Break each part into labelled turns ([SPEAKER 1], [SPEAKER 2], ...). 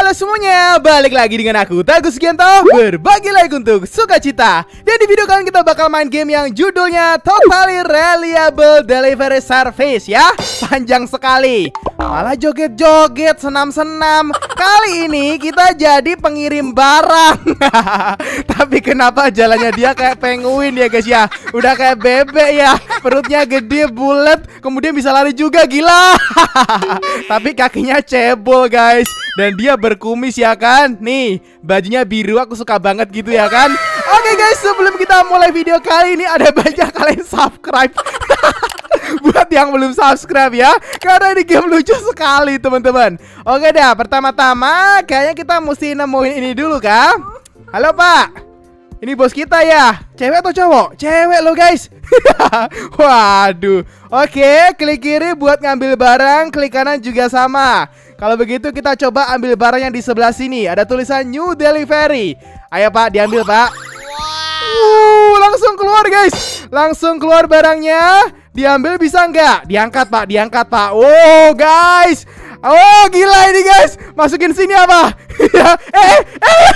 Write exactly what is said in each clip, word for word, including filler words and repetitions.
[SPEAKER 1] Halo semuanya, balik lagi dengan aku Tagus Gianto, berbagi like untuk sukacita. Dan di video kali ini kita bakal main game yang judulnya Totally Reliable Delivery Service ya. Panjang sekali, malah joget-joget, senam-senam. Kali ini kita jadi pengirim barang. Tapi kenapa jalannya dia kayak penguin ya guys ya. Udah kayak bebek ya, perutnya gede, bulat, kemudian bisa lari juga, gila. Tapi kakinya cebol guys. Dan dia berkumis ya kan. Nih, bajunya biru, aku suka banget gitu ya kan. Oke guys, sebelum kita mulai video kali ini, ada banyak kalian subscribe. Buat yang belum subscribe ya, karena ini game lucu sekali teman-teman. Oke dah, pertama-tama kayaknya kita mesti nemuin ini dulu kah. Halo pak, ini bos kita ya. Cewek atau cowok? Cewek lo guys. Waduh. Oke, klik kiri buat ngambil barang, klik kanan juga sama. Kalau begitu kita coba ambil barang yang di sebelah sini. Ada tulisan New Delivery. Ayo pak, diambil pak. Wow, langsung keluar guys. Langsung keluar barangnya. Diambil bisa nggak? Diangkat pak, diangkat pak. Oh guys. Oh gila ini guys. Masukin sini apa? eh, eh.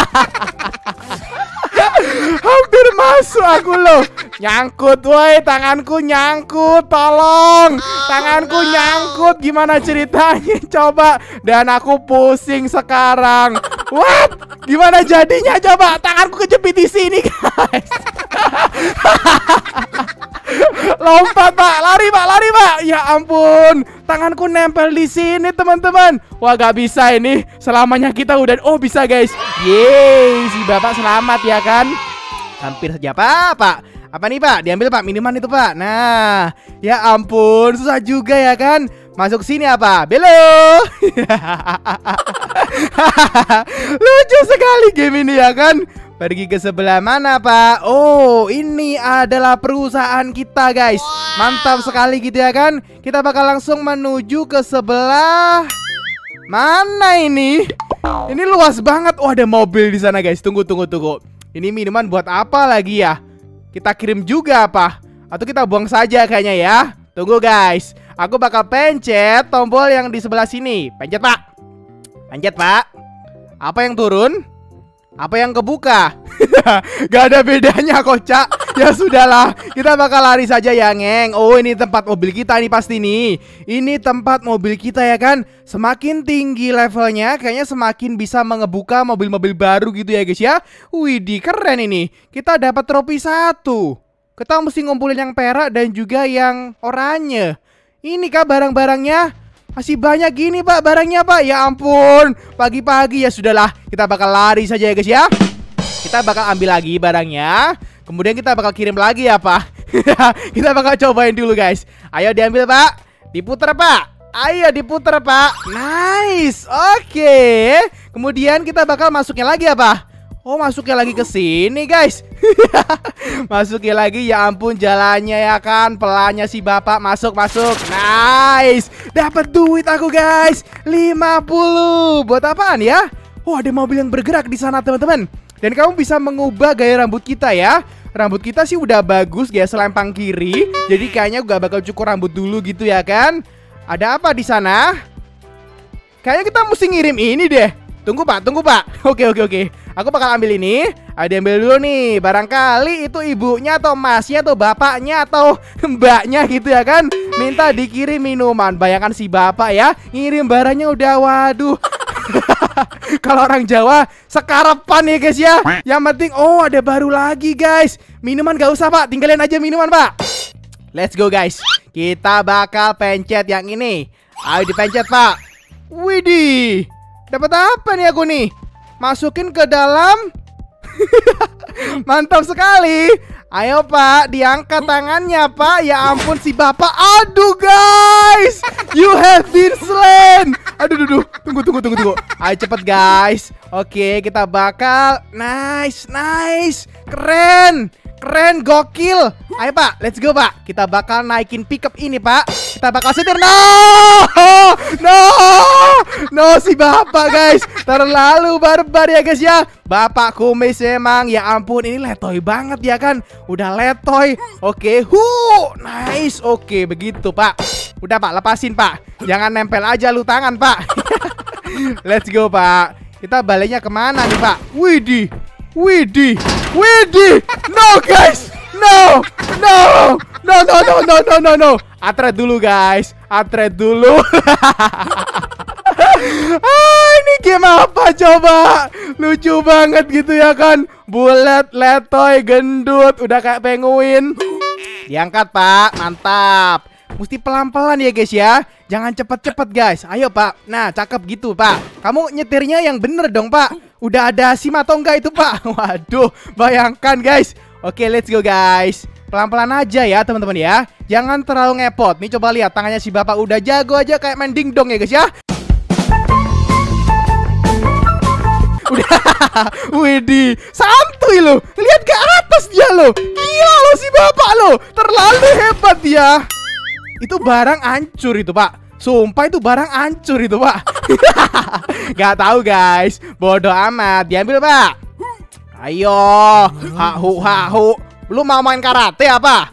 [SPEAKER 1] Hampir masuk aku loh. Nyangkut woi, tanganku nyangkut. Tolong, tanganku nyangkut. Gimana ceritanya coba. Dan aku pusing sekarang. What? Gimana jadinya coba. Tanganku kejepit di sini guys. Lompat pak, lari pak, lari pak. Ya ampun, tanganku nempel di sini teman-teman. Wah gak bisa ini. Selamanya kita udah. Oh bisa guys. Yeay, si bapak selamat ya kan. Hampir saja pak, pak. Apa nih pak? Diambil pak, minuman itu pak. Nah, ya ampun, susah juga ya kan. Masuk sini apa? Belok. Lucu sekali game ini ya kan. Pergi ke sebelah mana pak? Oh ini adalah perusahaan kita guys. Mantap sekali gitu ya kan. Kita bakal langsung menuju ke sebelah. Mana ini? Ini luas banget. Oh ada mobil di sana guys. Tunggu tunggu tunggu. Ini minuman buat apa lagi ya? Kita kirim juga apa? Atau kita buang saja kayaknya ya. Tunggu guys. Aku bakal pencet tombol yang di sebelah sini. Pencet pak. Pencet pak. Apa yang turun? Apa yang kebuka? Gak ada bedanya kocak. Ya sudahlah, kita bakal lari saja ya ngeng. Oh ini tempat mobil kita nih pasti nih. Ini tempat mobil kita ya kan. Semakin tinggi levelnya, kayaknya semakin bisa mengebuka mobil-mobil baru gitu ya guys ya. Widih keren ini. Kita dapat trofi satu. Kita mesti ngumpulin yang perak dan juga yang oranye. Ini kah barang-barangnya? Masih banyak gini pak barangnya pak. Ya ampun, pagi-pagi ya sudahlah. Kita bakal lari saja ya guys ya. Kita bakal ambil lagi barangnya. Kemudian kita bakal kirim lagi ya pak. Kita bakal cobain dulu guys. Ayo diambil pak. Diputer pak. Ayo diputer pak. Nice. Oke. Kemudian kita bakal masukin lagi ya pak. Oh masuknya lagi ke sini guys. Masuknya lagi, ya ampun jalannya ya kan. Pelannya si bapak masuk masuk. Nice. Dapat duit aku guys. lima puluh. Buat apaan ya? Oh ada mobil yang bergerak di sana teman-teman. Dan kamu bisa mengubah gaya rambut kita ya. Rambut kita sih udah bagus gaya selempang kiri. Jadi kayaknya gak bakal cukur rambut dulu gitu ya kan. Ada apa di sana? Kayaknya kita mesti ngirim ini deh. Tunggu pak, tunggu pak. Oke oke oke. Aku bakal ambil ini. Ada ambil dulu nih. Barangkali itu ibunya atau masnya atau bapaknya atau mbaknya gitu ya kan. Minta dikirim minuman. Bayangkan si bapak ya, ngirim barangnya udah waduh. Kalau orang Jawa sekarepan ya guys ya. Yang penting oh ada baru lagi guys. Minuman gak usah pak, tinggalin aja minuman pak. Let's go guys. Kita bakal pencet yang ini. Ayo dipencet pak. Widih, dapat apa nih aku nih? Masukin ke dalam. Mantap sekali. Ayo pak, diangkat tangannya pak. Ya ampun si bapak. Aduh guys, you have been slain. Aduh, aduh, aduh. Tunggu, tunggu, tunggu, tunggu. Ayo cepet guys. Oke, kita bakal. Nice, nice. Keren. Keren, gokil. Ayo pak, let's go pak. Kita bakal naikin pickup ini pak. Kita bakal setir. No, no, no si bapak guys. Terlalu barbar ya guys ya. Bapak kumis emang. Ya ampun, ini letoy banget ya kan. Udah letoy. Oke, hu, nice. Oke, begitu pak. Udah pak, lepasin pak. Jangan nempel aja lu tangan pak. Let's go, Pak. Kita baliknya kemana nih, Pak? Widih. Widih. Widih. No, guys. No. No. No, no, no, no, no, no, no. Atret dulu, guys. Atret dulu. Ah, ini game apa coba? Lucu banget gitu ya kan? Bulat, letoy, gendut, udah kayak penguin. Diangkat, Pak. Mantap. Mesti pelan-pelan ya guys ya. Jangan cepet-cepet guys. Ayo, Pak. Nah, cakep gitu, Pak. Kamu nyetirnya yang bener dong, Pak. Udah ada SIM atau enggak itu, Pak? Waduh, bayangkan guys. Oke, let's go guys. Pelan-pelan aja ya teman-teman ya. Jangan terlalu ngepot. Nih coba lihat tangannya si Bapak udah jago aja kayak main dingdong ya guys ya. Udah. Widih, santuy loh. Lihat ke atas dia loh. Gila loh si Bapak loh. Terlalu hebat dia. Itu barang hancur itu, Pak. Sumpah itu barang hancur itu, Pak. Gak tahu guys. Bodoh amat. Diambil, Pak. Ayo. Hahu hahu. Lu mau main karate apa?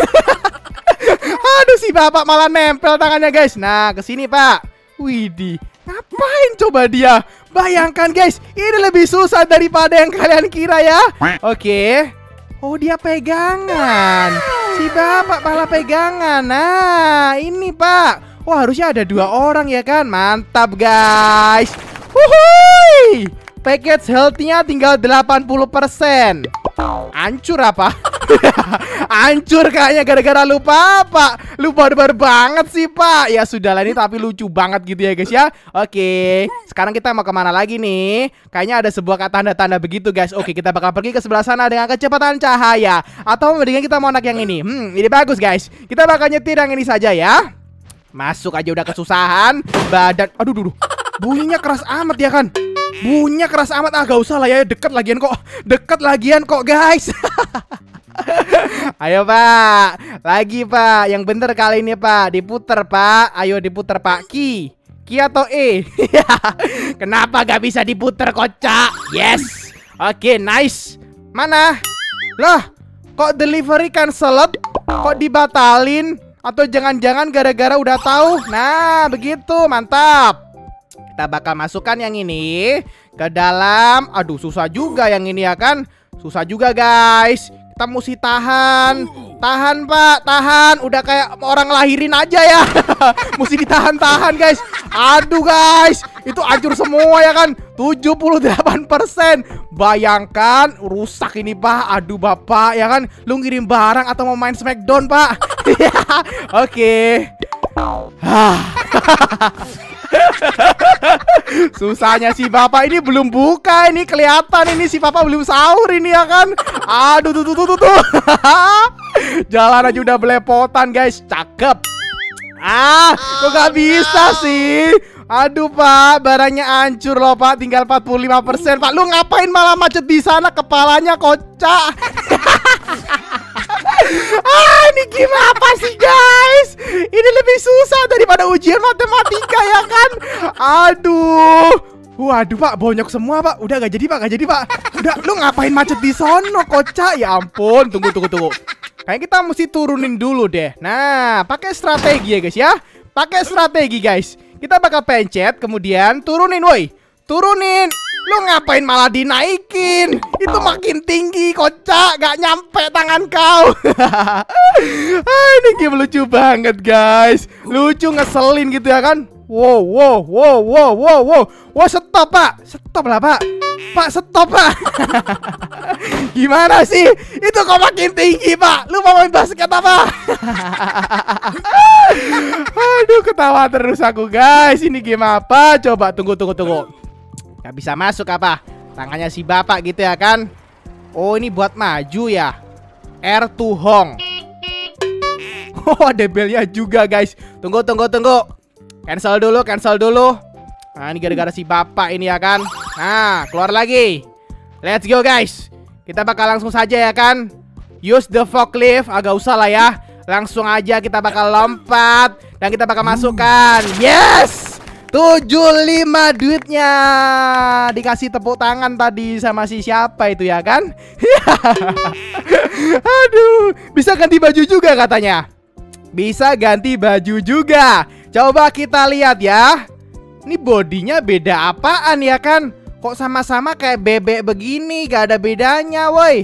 [SPEAKER 1] Aduh si Bapak malah nempel tangannya guys. Nah kesini, Pak. Widih. Ngapain coba dia? Bayangkan guys, ini lebih susah daripada yang kalian kira ya. Oke. Oh dia pegangan. Si Bapak malah pegangan. Nah ini, Pak. Wah harusnya ada dua orang ya kan. Mantap guys. Wuhui. Package health-nya tinggal delapan puluh persen. Hancur apa? Hancur kayaknya gara-gara lupa, Pak. Lu barbar banget sih, Pak. Ya sudahlah, ini tapi lucu banget gitu ya guys ya. Oke, sekarang kita mau kemana lagi nih? Kayaknya ada sebuah tanda-tanda begitu guys. Oke, kita bakal pergi ke sebelah sana dengan kecepatan cahaya. Atau mendingan kita mau naik yang ini. Hmm, ini bagus guys. Kita bakal nyetir yang ini saja ya. Masuk aja udah kesusahan. Badan, aduh duh, bunyinya keras amat ya kan. Bunyinya keras amat. Ah gak usah lah ya, deket lagian kok. Deket lagian kok guys. Ayo, Pak. Lagi, Pak. Yang bener kali ini, Pak. Diputer, Pak. Ayo diputer, Pak. Ki Ki atau E? Kenapa gak bisa diputer, kocak? Yes. Oke, nice. Mana? Lah, kok delivery canceled? Kok dibatalin? Atau jangan-jangan gara-gara udah tahu? Nah, begitu. Mantap. Kita bakal masukkan yang ini ke dalam. Aduh susah juga yang ini ya kan. Susah juga guys. Kita mesti tahan. Tahan, Pak, tahan. Udah kayak orang lahirin aja ya. Mesti ditahan-tahan guys. Aduh guys, itu hancur semua ya kan. tujuh puluh delapan persen. Bayangkan rusak ini, Pak. Aduh Bapak ya kan. Lu ngirim barang atau mau main Smackdown, Pak? Oke. Susahnya si Bapak ini belum buka. Ini kelihatan ini si Bapak belum sahur ini ya kan. Aduh tuh tuh tuh tuh, tuh. Jalan aja udah belepotan guys. Cakep. Ah kok gak bisa sih. Aduh Pak, barangnya hancur loh Pak. Tinggal empat puluh lima persen Pak. Lu ngapain malah macet di sana? Kepalanya kocak. Ah, ini gimana apa sih guys? Ini lebih susah daripada ujian matematika ya kan? Aduh. Waduh Pak, bonyok semua Pak. Udah gak jadi Pak, gak jadi Pak. Udah, lu ngapain macet di sono kocak? Ya ampun, tunggu tunggu tunggu. Kayaknya kita mesti turunin dulu deh. Nah, pakai strategi ya guys ya. Pakai strategi guys. Kita bakal pencet, kemudian turunin woi. Turunin. Lu ngapain malah dinaikin? Itu makin tinggi kocak. Gak nyampe tangan kau. Ah, ini game lucu banget guys. Lucu ngeselin gitu ya kan. Wow wow wow wow wow wow. Wow stop Pak. Stop lah Pak. Pak stop Pak. Gimana sih? Itu kok makin tinggi Pak. Lu mau main basket apa? Aduh ketawa terus aku guys. Ini game apa? Coba tunggu tunggu tunggu. Gak bisa masuk apa? Tangannya si Bapak gitu ya kan. Oh ini buat maju ya. R to Hong. Oh ada belnya juga guys. Tunggu tunggu tunggu. Cancel dulu, cancel dulu. Nah ini gara-gara si Bapak ini ya kan. Nah keluar lagi. Let's go guys. Kita bakal langsung saja ya kan. Use the forklift. Agak usah lah ya. Langsung aja kita bakal lompat. Dan kita bakal masukkan. Yes. tujuh puluh lima duitnya. Dikasih tepuk tangan tadi sama si siapa itu ya kan. Aduh. Bisa ganti baju juga katanya. Bisa ganti baju juga. Coba kita lihat ya. Ini bodinya beda apaan ya kan? Kok sama-sama kayak bebek begini, gak ada bedanya woi.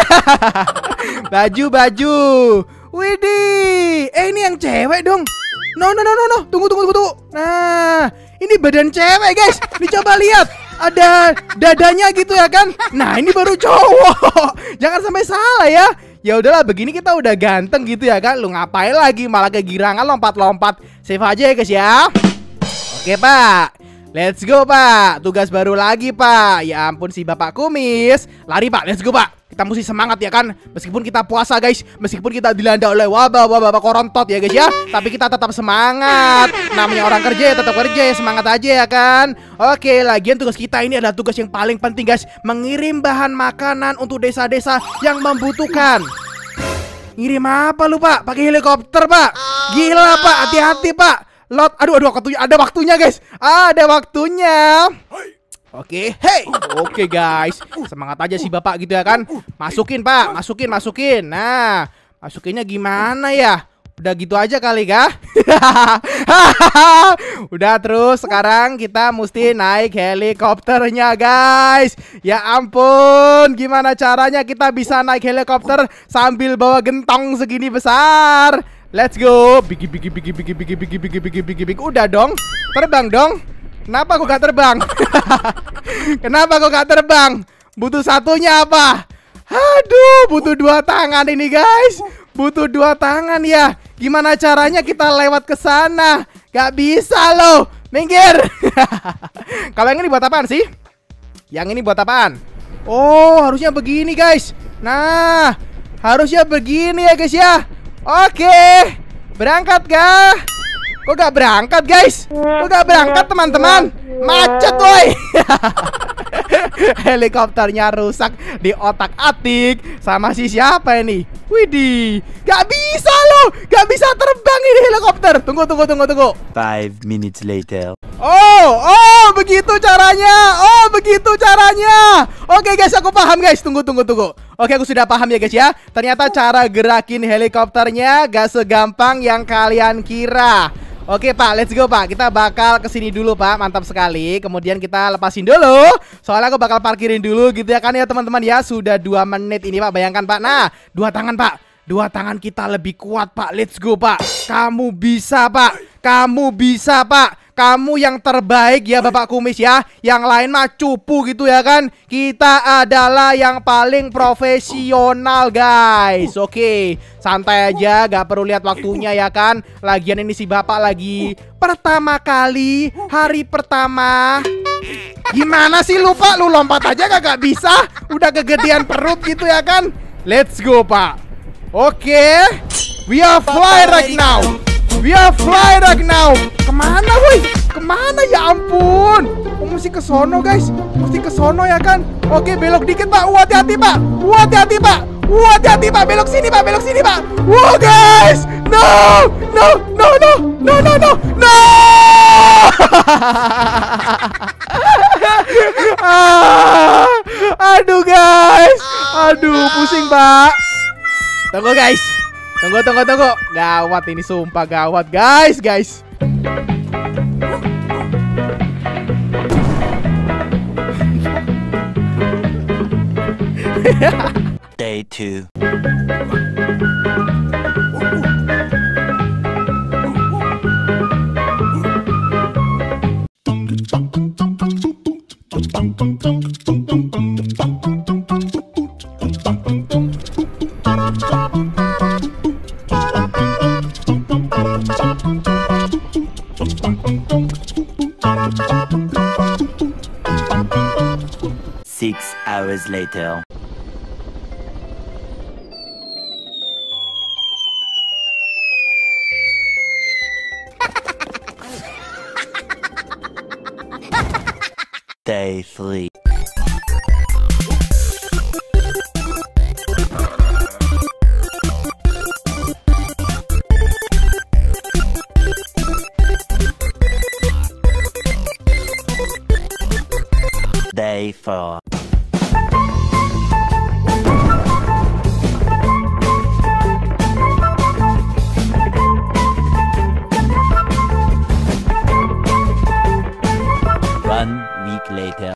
[SPEAKER 1] Baju-baju. Widih. Eh ini yang cewek dong. No no no no no. Tunggu tunggu tunggu tunggu. Nah, ini badan cewek guys. Dicoba lihat. Ada dadanya gitu ya kan. Nah ini baru cowok. Jangan sampai salah ya. Ya udahlah, begini kita udah ganteng gitu ya kan. Lu ngapain lagi malah kegirangan lompat-lompat. Save aja ya guys ya. Oke pak, let's go pak. Tugas baru lagi pak. Ya ampun si bapak kumis. Lari pak, let's go pak. Kita mesti semangat ya kan. Meskipun kita puasa guys, meskipun kita dilanda oleh wabah-wabah korontot ya guys ya, tapi kita tetap semangat. Namanya orang kerja ya tetap kerja ya, semangat aja ya kan. Oke, lagian tugas kita ini adalah tugas yang paling penting guys. Mengirim bahan makanan untuk desa-desa yang membutuhkan. Ngirim apa lu pak? Pakai helikopter pak. Gila pak, hati-hati pak. Lot, aduh aduh waktunya, ada waktunya guys. Ada waktunya. Oke, hey, oke guys, semangat aja sih bapak gitu ya kan. Masukin pak, masukin, masukin. Nah, masukinnya gimana ya? Udah gitu aja kali kah? Udah, terus sekarang kita mesti naik helikopternya guys. Ya ampun, gimana caranya kita bisa naik helikopter sambil bawa gentong segini besar? Let's go. Bigi bigi bigi bigi bigi bigi bigi bigi bigi bigi. Udah dong, terbang dong. Kenapa kok gak terbang? Kenapa kok gak terbang? Butuh satunya apa? Aduh, butuh dua tangan ini guys. Butuh dua tangan ya. Gimana caranya kita lewat ke sana? Gak bisa loh. Minggir. Kalau yang ini buat apaan sih? Yang ini buat apaan? Oh, harusnya begini guys. Nah, harusnya begini ya guys ya. Oke, berangkat kah? Kok gak berangkat guys? Kok gak berangkat teman-teman? Macet woi. Helikopternya rusak di otak-atik sama si siapa ini? Widih, gak bisa loh. Gak bisa terbang ini helikopter. Tunggu, tunggu, tunggu, tunggu.
[SPEAKER 2] Five minutes later.
[SPEAKER 1] Oh, oh begitu caranya. Oh begitu caranya. Oke guys, aku paham guys. Tunggu, tunggu, tunggu. Oke, aku sudah paham ya guys ya. Ternyata cara gerakin helikopternya gak segampang yang kalian kira. Oke pak, let's go pak. Kita bakal kesini dulu pak, mantap sekali. Kemudian kita lepasin dulu. Soalnya aku bakal parkirin dulu gitu ya kan ya teman-teman ya. Sudah dua menit ini pak, bayangkan pak. Nah, dua tangan pak. Dua tangan kita lebih kuat pak. Let's go pak. Kamu bisa pak. Kamu bisa pak. Kamu yang terbaik ya bapak kumis ya. Yang lain mah cupu gitu ya kan. Kita adalah yang paling profesional guys. Oke, santai aja, gak perlu lihat waktunya ya kan. Lagian ini si bapak lagi pertama kali, hari pertama. Gimana sih lu pak? Lu lompat aja gak bisa. Udah kegedean perut gitu ya kan. Let's go pak. Oke, we are fly right now. We are fly right now. Kemana woi? Kemana ya ampun? Oh, mesti ke sono guys. Mesti ke sono ya kan. Oke, belok dikit pak. Wah, hati-hati pak. Wah, hati-hati pak. Wah, hati-hati pak. Belok sini pak. Belok sini pak. Wah guys. No. No. No. No. No. No. No. No. ah, aduh guys. Aduh, pusing pak. Tunggu guys. Tunggu, tunggu, tunggu. Gawat ini, sumpah gawat guys, guys.
[SPEAKER 2] Day two. Six hours later. Day three. Day four. later.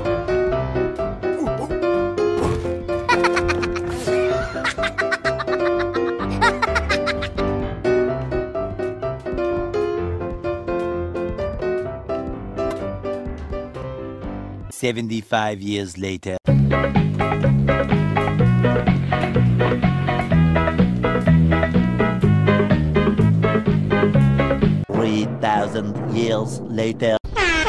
[SPEAKER 2] Seventy-five years later. Three thousand years later.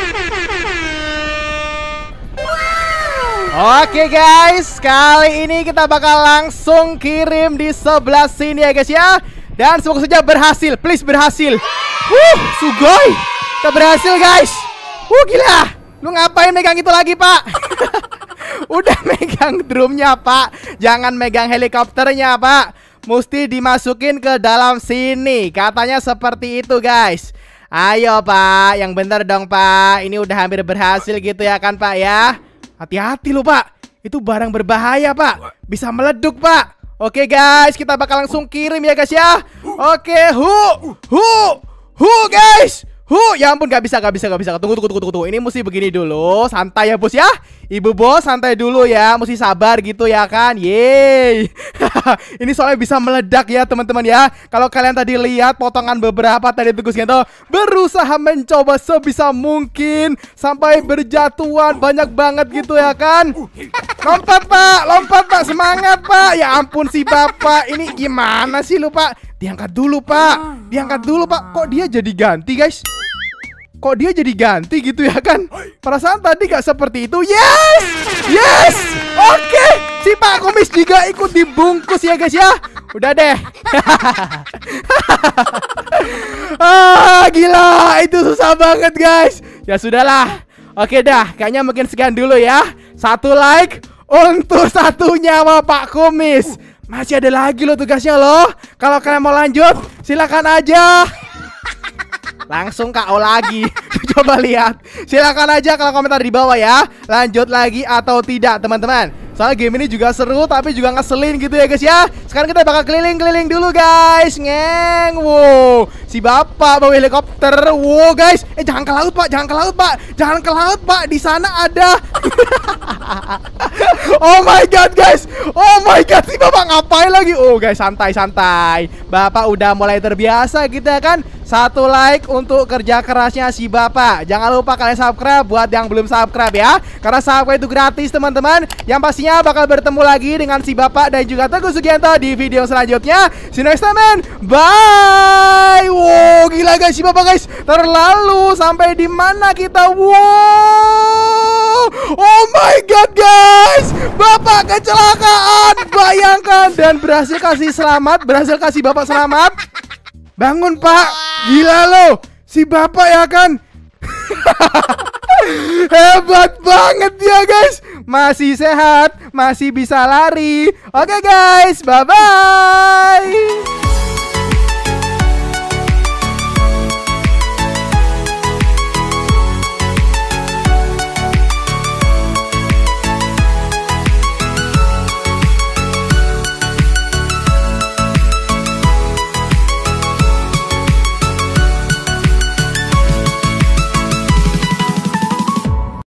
[SPEAKER 1] Oke guys, kali ini kita bakal langsung kirim di sebelah sini ya guys ya. Dan semoga saja berhasil, please berhasil. Wuh, sugoi, kita berhasil guys. Wuh, gila. Lu ngapain megang itu lagi, Pak? Udah megang drumnya, Pak. Jangan megang helikopternya, Pak. Mesti dimasukin ke dalam sini. Katanya seperti itu, guys. Ayo, Pak. Yang bener dong, Pak. Ini udah hampir berhasil gitu ya kan, Pak ya. Hati-hati loh, Pak. Itu barang berbahaya, Pak. Bisa meleduk, Pak. Oke, guys. Kita bakal langsung kirim ya, guys ya. Oke, hu. Hu. Hu, guys. Huh, ya ampun, gak bisa, gak bisa, gak bisa. Tunggu, tunggu, tunggu, tunggu. Ini mesti begini dulu. Santai ya, bos ya. Ibu bos, santai dulu ya. Mesti sabar gitu ya kan. Yeay. Ini soalnya bisa meledak ya, teman-teman ya. Kalau kalian tadi lihat potongan beberapa tadi Tugas Gento berusaha mencoba sebisa mungkin sampai berjatuhan banyak banget gitu ya kan. Lompat, Pak. Lompat, Pak. Semangat, Pak. Ya ampun si Bapak. Ini gimana sih lu, Pak? Diangkat dulu, Pak. Diangkat dulu, Pak. Kok dia jadi ganti, guys? Kok dia jadi ganti gitu ya kan? Perasaan tadi gak seperti itu. Yes! Yes! Oke, si Pak Kumis juga ikut dibungkus ya guys ya. Udah deh. Ah, gila, itu susah banget guys. Ya sudahlah. Oke dah, kayaknya mungkin sekian dulu ya. Satu like untuk satu nyawa Pak Kumis. Masih ada lagi loh tugasnya loh. Kalau kalian mau lanjut, silakan aja. Langsung K O lagi. Coba lihat. Silakan aja kalau komentar di bawah ya. Lanjut lagi atau tidak teman-teman. Soalnya game ini juga seru tapi juga ngeselin gitu ya guys ya. Sekarang kita bakal keliling-keliling dulu guys. Ngeng. Wow, si Bapak bawa helikopter. Wow guys. Eh jangan ke laut Pak. Jangan ke laut Pak. Jangan ke laut Pak. Di sana ada. Oh my god guys. Oh my god. Si Bapak ngapain lagi? Oh guys, santai-santai. Bapak udah mulai terbiasa gitu ya kan. Satu like untuk kerja kerasnya si Bapak. Jangan lupa kalian subscribe buat yang belum subscribe ya. Karena subscribe itu gratis teman-teman. Yang pastinya bakal bertemu lagi dengan si Bapak dan juga Teguh Sugianto di video selanjutnya. See you next time man. Bye. Wow, gila guys si Bapak guys. Terlalu sampai di mana kita? Wow. Oh my god guys. Bapak kecelakaan. Bayangkan dan berhasil kasih selamat, berhasil kasih Bapak selamat. Bangun Pak. Gila loh. Si Bapak ya kan. Hebat banget dia guys. Masih sehat, masih bisa lari. Oke guys, bye-bye.